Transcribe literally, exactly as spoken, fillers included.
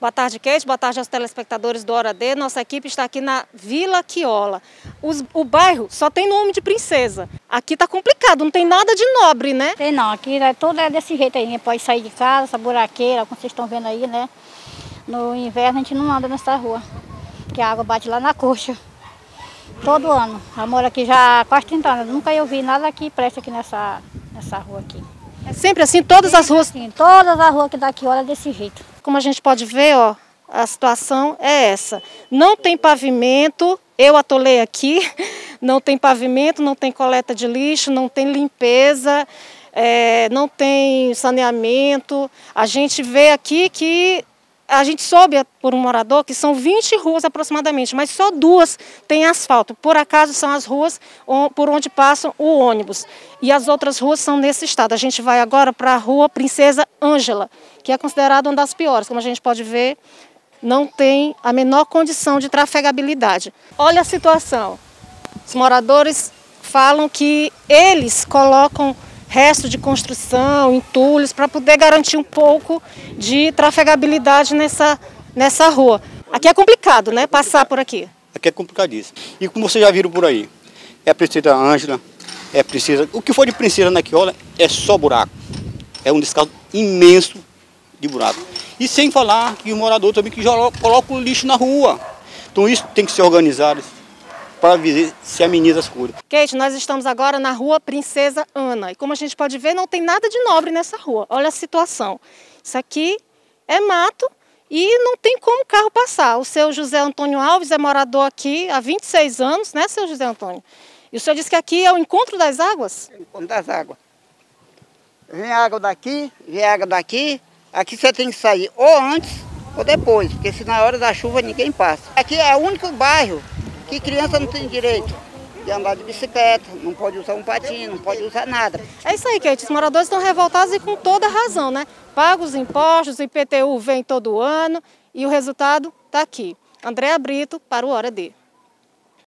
Boa tarde, Kate. Boa tarde aos telespectadores do Hora D. Nossa equipe está aqui na Vila Quiola. Os, o bairro só tem nome de princesa. Aqui tá complicado, não tem nada de nobre, né? Tem não, aqui é, tudo é desse jeito aí. Pode sair de casa, essa buraqueira, como vocês estão vendo aí, né? No inverno a gente não anda nessa rua, porque a água bate lá na coxa. Todo ano. Eu moro aqui já há quase trinta anos. Nunca eu vi nada que presta aqui nessa, nessa rua aqui. É sempre assim, todas sempre as ruas? Sim, todas as ruas que daqui olha desse jeito. Como a gente pode ver, ó, a situação é essa. Não tem pavimento, eu atolei aqui, não tem pavimento, não tem coleta de lixo, não tem limpeza, é, não tem saneamento. A gente vê aqui que a gente soube por um morador que são vinte ruas aproximadamente, mas só duas têm asfalto. Por acaso são as ruas por onde passam o ônibus. E as outras ruas são nesse estado. A gente vai agora para a rua Princesa Ângela, que é considerada uma das piores. Como a gente pode ver, não tem a menor condição de trafegabilidade. Olha a situação. Os moradores falam que eles colocam resto de construção, entulhos, para poder garantir um pouco de trafegabilidade nessa, nessa rua. Aqui é complicado, né, passar por aqui. Aqui é complicadíssimo. E como vocês já viram por aí, é a Princesa Ângela, é a Princesa... O que for de princesa na Quiola é só buraco. É um descaso imenso de buraco. E sem falar que o morador também que coloca o lixo na rua. Então isso tem que ser organizado para ver se ameniza as coisas. Kate, nós estamos agora na rua Princesa Ana. E como a gente pode ver, não tem nada de nobre nessa rua. Olha a situação. Isso aqui é mato e não tem como o carro passar. O seu José Antônio Alves é morador aqui há vinte e seis anos, né, seu José Antônio? E o senhor disse que aqui é o encontro das águas? É o encontro das águas. Vem água daqui, vem água daqui. Aqui você tem que sair ou antes ou depois, porque se na hora da chuva ninguém passa. Aqui é o único bairro que criança não tem direito de andar de bicicleta, não pode usar um patinho, não pode usar nada. É isso aí, Kate. Os moradores estão revoltados e com toda razão, né? Pagam os impostos, o I P T U vem todo ano e o resultado está aqui. Andréa Brito para o Hora D.